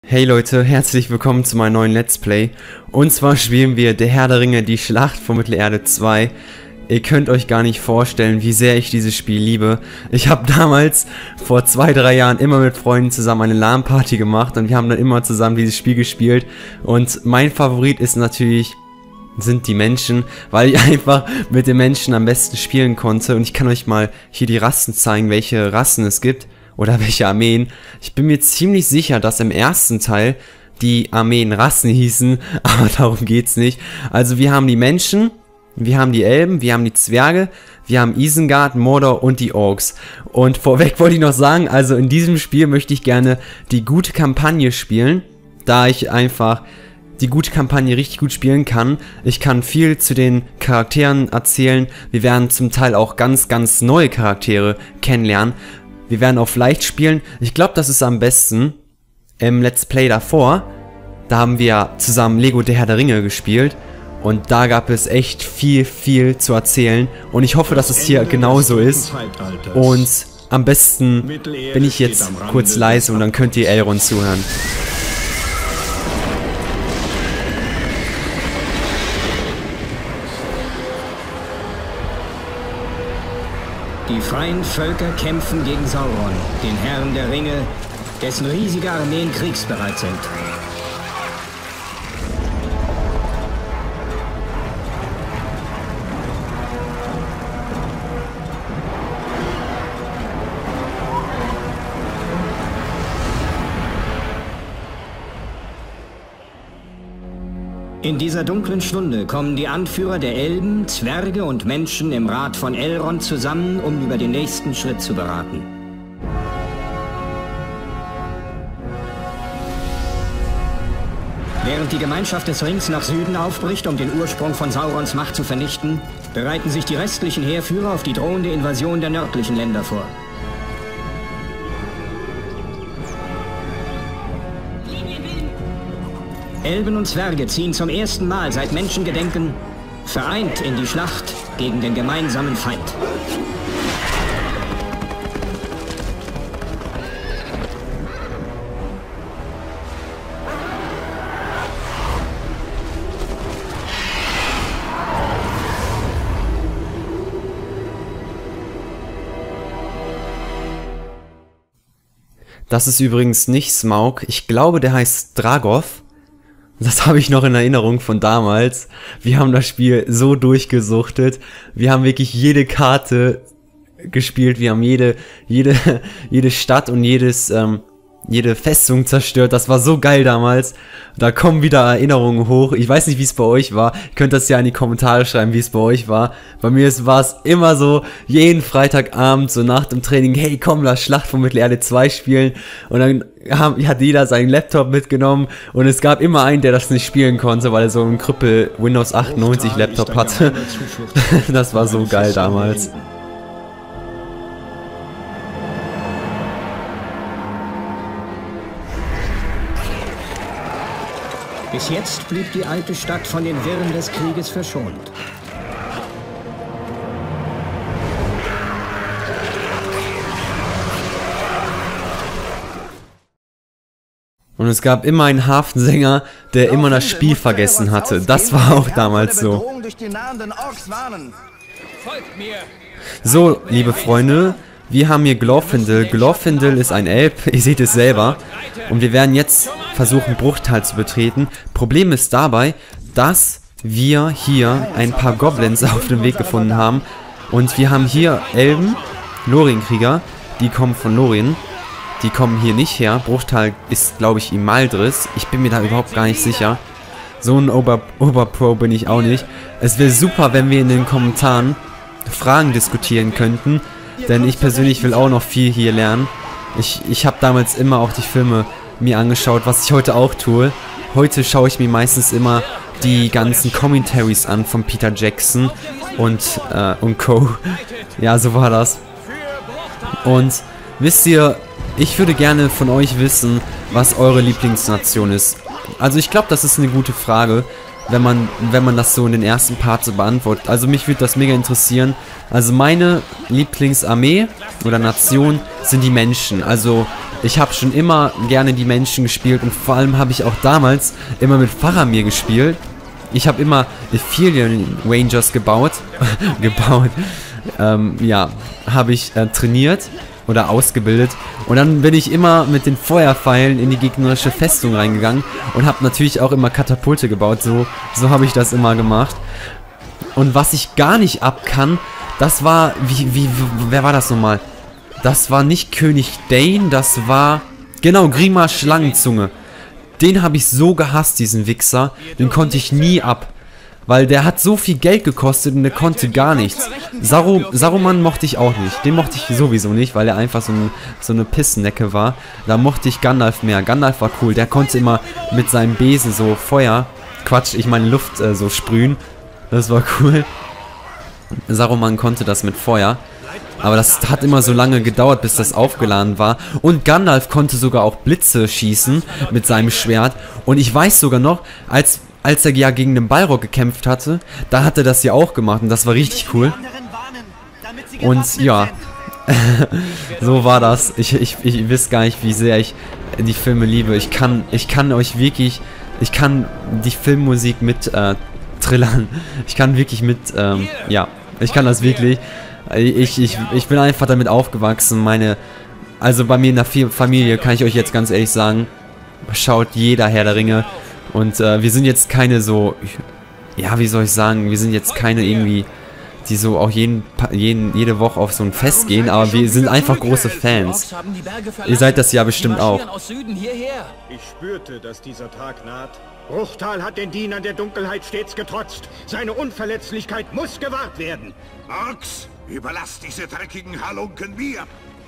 Hey Leute, herzlich willkommen zu meinem neuen Let's Play. Und zwar spielen wir Der Herr der Ringe, die Schlacht von Mittelerde 2. Ihr könnt euch gar nicht vorstellen, wie sehr ich dieses Spiel liebe. Ich habe damals vor 2-3 Jahren immer mit Freunden zusammen eine LAN-Party gemacht und wir haben dann immer zusammen dieses Spiel gespielt. Und mein Favorit ist natürlich, sind die Menschen, weil ich einfach mit den Menschen am besten spielen konnte. Und ich kann euch mal hier die Rassen zeigen, welche Rassen es gibt. Oder welche Armeen. Ich bin mir ziemlich sicher, dass im ersten Teil die Armeen Rassen hießen, aber darum geht's nicht. Also wir haben die Menschen, wir haben die Elben, wir haben die Zwerge, wir haben Isengard, Mordor und die Orks. Und vorweg wollte ich noch sagen, also in diesem Spiel möchte ich gerne die gute Kampagne spielen, da ich einfach die gute Kampagne richtig gut spielen kann. Ich kann viel zu den Charakteren erzählen. Wir werden zum Teil auch ganz neue Charaktere kennenlernen. Wir werden auf leicht spielen. Ich glaube, das ist am besten im Let's Play davor. Da haben wir zusammen Lego Der Herr der Ringe gespielt. Und da gab es echt viel zu erzählen. Und ich hoffe, dass es hier genauso ist. Und am besten bin ich jetzt kurz leise und dann könnt ihr Elrond zuhören. Die freien Völker kämpfen gegen Sauron, den Herrn der Ringe, dessen riesige Armeen kriegsbereit sind. In dieser dunklen Stunde kommen die Anführer der Elben, Zwerge und Menschen im Rat von Elrond zusammen, um über den nächsten Schritt zu beraten. Während die Gemeinschaft des Rings nach Süden aufbricht, um den Ursprung von Saurons Macht zu vernichten, bereiten sich die restlichen Heerführer auf die drohende Invasion der nördlichen Länder vor. Elben und Zwerge ziehen zum ersten Mal seit Menschengedenken vereint in die Schlacht gegen den gemeinsamen Feind. Das ist übrigens nicht Smaug. Ich glaube, der heißt Dragoth. Das habe ich noch in Erinnerung von damals. Wir haben das Spiel so durchgesuchtet. Wir haben wirklich jede Karte gespielt. Wir haben jede Stadt und jede Festung zerstört. Das war so geil damals. Da kommen wieder Erinnerungen hoch. Ich weiß nicht, wie es bei euch war. Ihr könnt das ja in die Kommentare schreiben, wie es bei euch war. Bei mir war es immer so, jeden Freitagabend, so nach dem Training, hey komm, lass Schlacht von Mittelerde 2 spielen. Und dann hat jeder seinen Laptop mitgenommen. Und es gab immer einen, der das nicht spielen konnte, weil er so einen Krüppel Windows 98 Laptop hatte. Das war so geil damals. Bis jetzt blieb die alte Stadt von den Wirren des Krieges verschont. Und es gab immer einen Hafensänger, der immer das Spiel vergessen hatte. Das war auch damals so. So, liebe Freunde, wir haben hier Glorfindel. Glorfindel ist ein Elb, ihr seht es selber. Und wir werden jetzt versuchen, Bruchtal zu betreten. Problem ist dabei, dass wir hier ein paar Goblins auf dem Weg gefunden haben. Und wir haben hier Elben, Lorien-Krieger, die kommen von Lorien. Die kommen hier nicht her. Bruchtal ist, glaube ich, Imaldris. Ich bin mir da überhaupt gar nicht sicher. So ein Oberpro bin ich auch nicht. Es wäre super, wenn wir in den Kommentaren Fragen diskutieren könnten. Denn ich persönlich will auch noch viel hier lernen. Ich habe damals immer auch die Filme mir angeschaut, was ich heute auch tue. Heute schaue ich mir meistens immer die ganzen Commentaries an von Peter Jackson und Co. Ja, so war das. Und wisst ihr, ich würde gerne von euch wissen, was eure Lieblingsnation ist. Also ich glaube, das ist eine gute Frage, wenn man das so in den ersten Part so beantwortet. Also mich würde das mega interessieren. Also meine Lieblingsarmee oder Nation sind die Menschen. Also ich habe schon immer gerne die Menschen gespielt und vor allem habe ich auch damals immer mit Faramir gespielt. Ich habe immer Aetherian Rangers gebaut. Ja, habe ich trainiert oder ausgebildet. Und dann bin ich immer mit den Feuerpfeilen in die gegnerische Festung reingegangen und habe natürlich auch immer Katapulte gebaut. So habe ich das immer gemacht. Und was ich gar nicht ab kann, das war, wer war das nochmal? Das war nicht König Dane, das war, genau, Grima Schlangenzunge. Den habe ich so gehasst, diesen Wichser. Den konnte ich nie ab. Weil der hat so viel Geld gekostet und der konnte gar nichts. Saruman mochte ich auch nicht. Den mochte ich sowieso nicht, weil er einfach so eine Pissnecke war. Da mochte ich Gandalf mehr. Gandalf war cool. Der konnte immer mit seinem Besen so Feuer, Quatsch, ich meine Luft so sprühen. Das war cool. Saruman konnte das mit Feuer. Aber das hat immer so lange gedauert, bis das aufgeladen war. Und Gandalf konnte sogar auch Blitze schießen mit seinem Schwert. Und ich weiß sogar noch, als er ja gegen den Balrog gekämpft hatte, da hat er das ja auch gemacht. Und das war richtig cool. Und ja, so war das. Ich wisst gar nicht, wie sehr ich die Filme liebe. Ich kann euch wirklich, ich kann die Filmmusik mit trillern. Ich kann wirklich mit, ja, ich kann das wirklich. Ich bin einfach damit aufgewachsen. Also bei mir in der Familie kann ich euch jetzt ganz ehrlich sagen, schaut jeder Herr der Ringe. Und wir sind jetzt keine so, ja, wie soll ich sagen, wir sind jetzt keine irgendwie, die so auch jede Woche auf so ein Fest gehen, aber wir sind einfach große Fans. Ihr seid das ja bestimmt auch. Ich spürte, dass dieser Tag naht. Bruchtal hat den Dienern der Dunkelheit stets getrotzt. Seine Unverletzlichkeit muss gewahrt werden. Orks, überlasst diese dreckigen Halunken mir.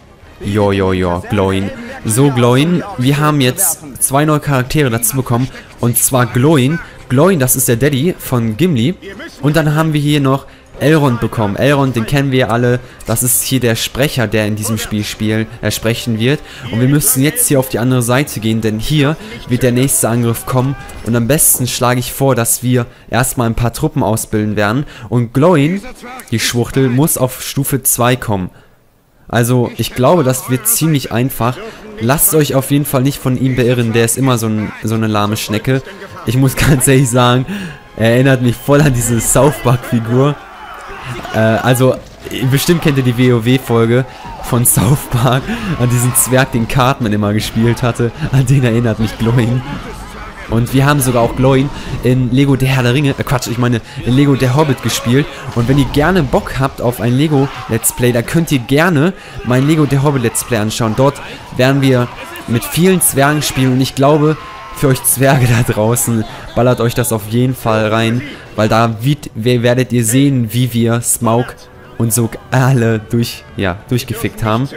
Jo, Glowin. So, Glowin, wir haben jetzt 2 neue Charaktere dazu bekommen. Und zwar Glowin. Glowin, das ist der Daddy von Gimli. Und dann haben wir hier noch Elrond bekommen. Elrond, den kennen wir alle. Das ist hier der Sprecher, der in diesem Spiel sprechen wird. Und wir müssen jetzt hier auf die andere Seite gehen, denn hier wird der nächste Angriff kommen. Und am besten schlage ich vor, dass wir erstmal ein paar Truppen ausbilden werden. Und Glowin, die Schwuchtel, muss auf Stufe 2 kommen. Also, ich glaube, das wird ziemlich einfach. Lasst euch auf jeden Fall nicht von ihm beirren, der ist immer so eine lahme Schnecke. Ich muss ganz ehrlich sagen, er erinnert mich voll an diese South Park-Figur. Also, bestimmt kennt ihr die WoW-Folge von South Park, an diesen Zwerg, den Cartman immer gespielt hatte. An den erinnert mich Glowin. Und wir haben sogar auch Glowin in Lego der Herr der Ringe, in Lego der Hobbit gespielt. Und wenn ihr gerne Bock habt auf ein Lego Let's Play, da könnt ihr gerne mein Lego der Hobbit Let's Play anschauen. Dort werden wir mit vielen Zwergen spielen und ich glaube, für euch Zwerge da draußen, ballert euch das auf jeden Fall rein, weil da werdet ihr sehen, wie wir Smaug und so alle durchgefickt haben.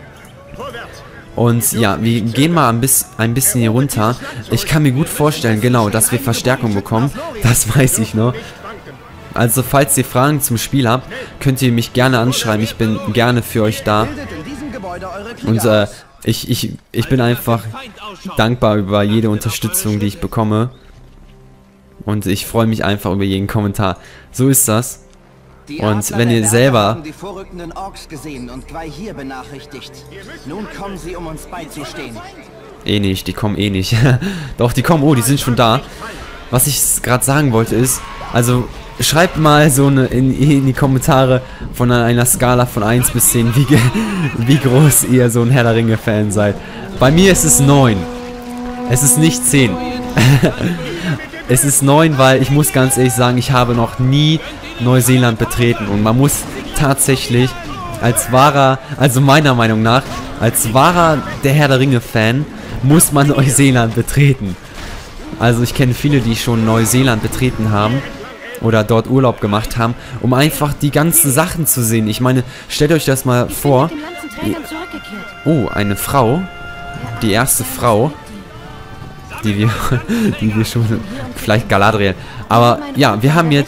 Und ja, wir gehen mal ein bisschen hier runter. Ich kann mir gut vorstellen, genau, dass wir Verstärkung bekommen. Das weiß ich noch. Also, falls ihr Fragen zum Spiel habt, könnt ihr mich gerne anschreiben. Ich bin gerne für euch da. Und ich bin einfach dankbar über jede Unterstützung, die ich bekomme. Und ich freue mich einfach über jeden Kommentar. So ist das. Und wenn ihr selber die vorrückenden Orks gesehen und Gwaihir benachrichtigt. Nun kommen sie, um uns beizustehen. Die kommen eh nicht. Doch, die kommen, die sind schon da. Was ich gerade sagen wollte ist, also schreibt mal so in die Kommentare von einer Skala von 1 bis 10, wie groß ihr so ein Herr der Ringe Fan seid. Bei mir ist es 9. Es ist nicht 10. Es ist 9, weil ich muss ganz ehrlich sagen, ich habe noch nie Neuseeland betreten und man muss tatsächlich als wahrer, also meiner Meinung nach, als wahrer der Herr der Ringe Fan, muss man Neuseeland betreten. Also ich kenne viele, die schon Neuseeland betreten haben oder dort Urlaub gemacht haben, um einfach die ganzen Sachen zu sehen. Ich meine, stellt euch das mal vor. Oh, eine Frau, die erste Frau, die wir schon, vielleicht Galadriel. Aber ja, wir haben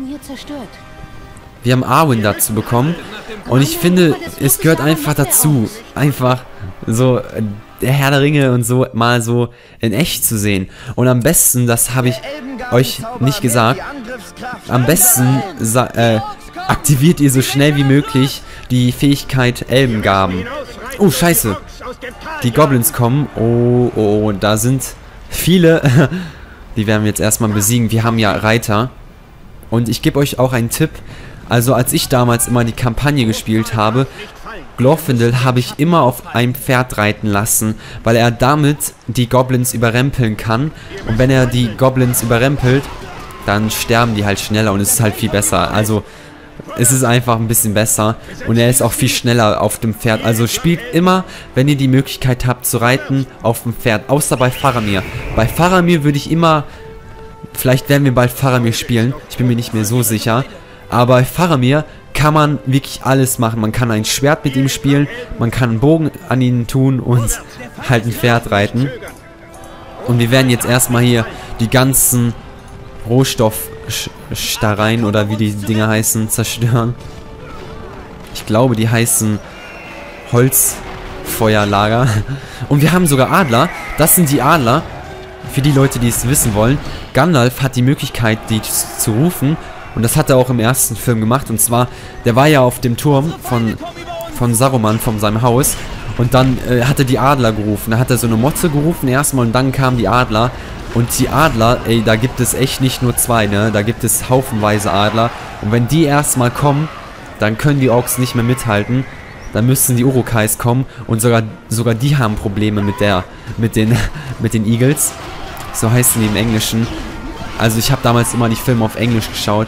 Arwen dazu bekommen und ich finde, es gehört einfach dazu, einfach so der Herr der Ringe und so mal so in echt zu sehen. Und am besten, das habe ich euch nicht gesagt, am besten aktiviert ihr so schnell wie möglich die Fähigkeit Elbengaben. Oh, scheiße. die Goblins kommen. Oh, da sind viele. Die werden wir jetzt erstmal besiegen. Wir haben ja Reiter. Und ich gebe euch auch einen Tipp. Also als ich damals immer die Kampagne gespielt habe, Glorfindel habe ich immer auf einem Pferd reiten lassen, weil er damit die Goblins überrempeln kann. Und wenn er die Goblins überrempelt, dann sterben die halt schneller und es ist halt viel besser. Also es ist einfach ein bisschen besser und er ist auch viel schneller auf dem Pferd. Also spielt immer, wenn ihr die Möglichkeit habt zu reiten, auf dem Pferd. Außer bei Faramir. Bei Faramir würde ich immer, vielleicht werden wir bald Faramir spielen, ich bin mir nicht mehr so sicher. Aber bei Faramir kann man wirklich alles machen. Man kann ein Schwert mit ihm spielen, man kann einen Bogen an ihn tun und halt ein Pferd reiten. Und wir werden jetzt erstmal hier die ganzen Rohstoffstarreien oder wie die Dinger heißen, zerstören. Ich glaube, die heißen Holzfeuerlager. Und wir haben sogar Adler. Das sind die Adler. Für die Leute, die es wissen wollen. Gandalf hat die Möglichkeit, die zu rufen. Und das hat er auch im ersten Film gemacht. Und zwar, der war ja auf dem Turm von Saruman, von seinem Haus. Und dann hat er die Adler gerufen. Da hat er so eine Motte gerufen erstmal und dann kamen die Adler. Und die Adler, ey, da gibt es echt nicht nur zwei, ne? Da gibt es haufenweise Adler. Und wenn die erstmal kommen, dann können die Orks nicht mehr mithalten. Dann müssen die Urukais kommen. Und sogar die haben Probleme mit den Eagles. So heißen die im Englischen. Also ich habe damals immer die Filme auf Englisch geschaut.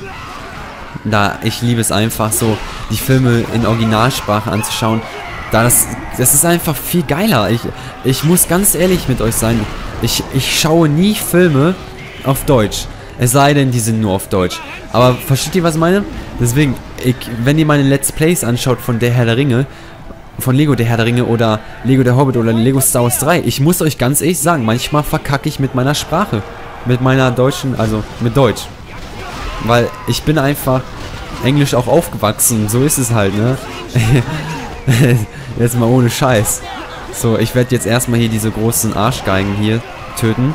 Ich liebe es einfach so, die Filme in Originalsprache anzuschauen. Das ist einfach viel geiler. Ich muss ganz ehrlich mit euch sein. Ich schaue nie Filme auf Deutsch. Es sei denn, die sind nur auf Deutsch. Aber versteht ihr, was ich meine? Deswegen, wenn ihr meine Let's Plays anschaut von der Herr der Ringe, von Lego der Herr der Ringe oder Lego der Hobbit oder Lego Star Wars 3, ich muss euch ganz ehrlich sagen, manchmal verkacke ich mit meiner Sprache. Mit meiner deutschen, also mit Deutsch. Weil ich bin einfach Englisch auch aufgewachsen. So ist es halt, ne? Jetzt mal ohne Scheiß. So, ich werde jetzt erstmal hier diese großen Arschgeigen hier töten.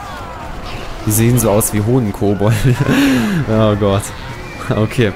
Die sehen so aus wie Hodenkobold. Oh Gott. Okay.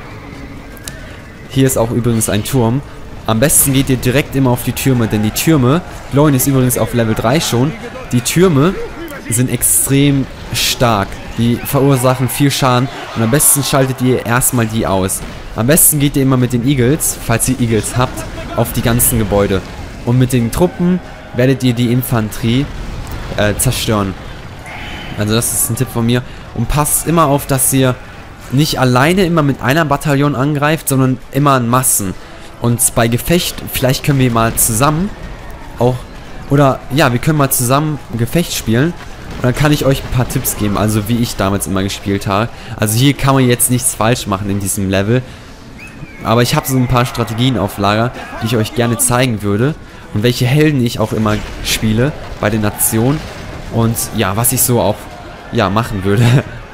Hier ist auch übrigens ein Turm. Am besten geht ihr direkt immer auf die Türme, denn die Türme, Gloin ist übrigens auf Level 3 schon, die Türme sind extrem stark. Die verursachen viel Schaden und am besten schaltet ihr erstmal die aus. Am besten geht ihr immer mit den Eagles, falls ihr Eagles habt, auf die ganzen Gebäude. Und mit den Truppen werdet ihr die Infanterie zerstören. Also das ist ein Tipp von mir. Und passt immer auf, dass ihr nicht alleine immer mit einer Bataillon angreift, sondern immer in Massen. Und bei Gefecht, vielleicht können wir mal zusammen auch, oder ja, wir können mal zusammen ein Gefecht spielen. Und dann kann ich euch ein paar Tipps geben, also wie ich damals immer gespielt habe. Also hier kann man jetzt nichts falsch machen in diesem Level. Aber ich habe so ein paar Strategien auf Lager, die ich euch gerne zeigen würde. Und welche Helden ich auch immer spiele bei den Nationen. Und ja, was ich so auch ja machen würde.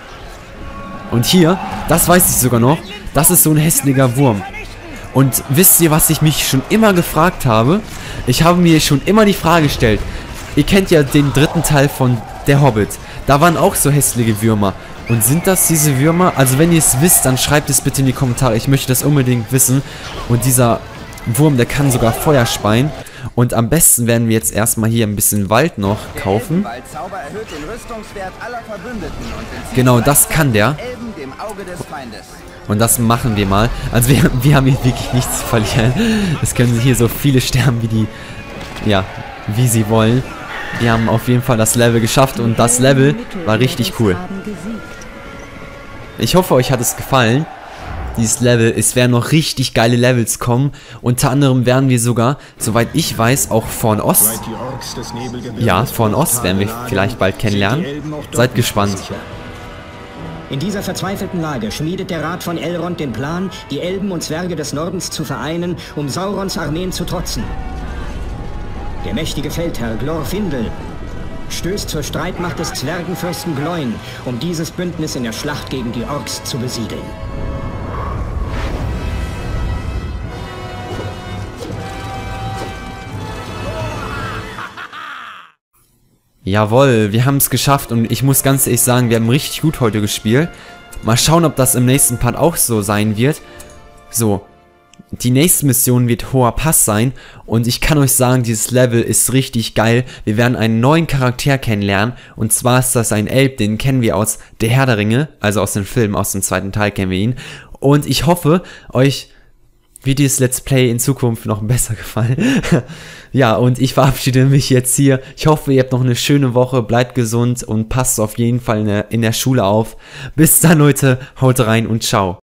Und hier, das weiß ich sogar noch, das ist so ein hässlicher Wurm. Und wisst ihr, was ich mich schon immer gefragt habe? Ich habe mir schon immer die Frage gestellt. Ihr kennt ja den dritten Teil von Der Hobbit. Da waren auch so hässliche Würmer. Und sind das diese Würmer? Also wenn ihr es wisst, dann schreibt es bitte in die Kommentare. Ich möchte das unbedingt wissen. Und dieser Wurm, der kann sogar Feuer speien. Und am besten werden wir jetzt erstmal hier ein bisschen Wald noch kaufen. Genau, das kann der. Und das machen wir mal. Also wir haben hier wirklich nichts zu verlieren. Es können hier so viele sterben, wie sie wollen. Wir haben auf jeden Fall das Level geschafft und das Level war richtig cool. Ich hoffe, euch hat es gefallen. Dieses Level, es werden noch richtig geile Levels kommen. Unter anderem werden wir sogar, soweit ich weiß, auch von Ost. Ja, von Ost werden wir vielleicht bald kennenlernen. Seid gespannt. In dieser verzweifelten Lage schmiedet der Rat von Elrond den Plan, die Elben und Zwerge des Nordens zu vereinen, um Saurons Armeen zu trotzen. Der mächtige Feldherr Glorfindel stößt zur Streitmacht des Zwergenfürsten Gloin, um dieses Bündnis in der Schlacht gegen die Orks zu besiegeln. Jawohl, wir haben es geschafft und ich muss ganz ehrlich sagen, wir haben richtig gut heute gespielt. Mal schauen, ob das im nächsten Part auch so sein wird. So, die nächste Mission wird Hoher Pass sein und ich kann euch sagen, dieses Level ist richtig geil. Wir werden einen neuen Charakter kennenlernen und zwar ist das ein Elb, den kennen wir aus Der Herr der Ringe, also aus dem Film, aus dem zweiten Teil kennen wir ihn. Und ich hoffe, euch wird dieses Let's Play in Zukunft noch besser gefallen. Ja, und ich verabschiede mich jetzt hier. Ich hoffe, ihr habt noch eine schöne Woche, bleibt gesund und passt auf jeden Fall in der Schule auf. Bis dann, Leute, haut rein und ciao.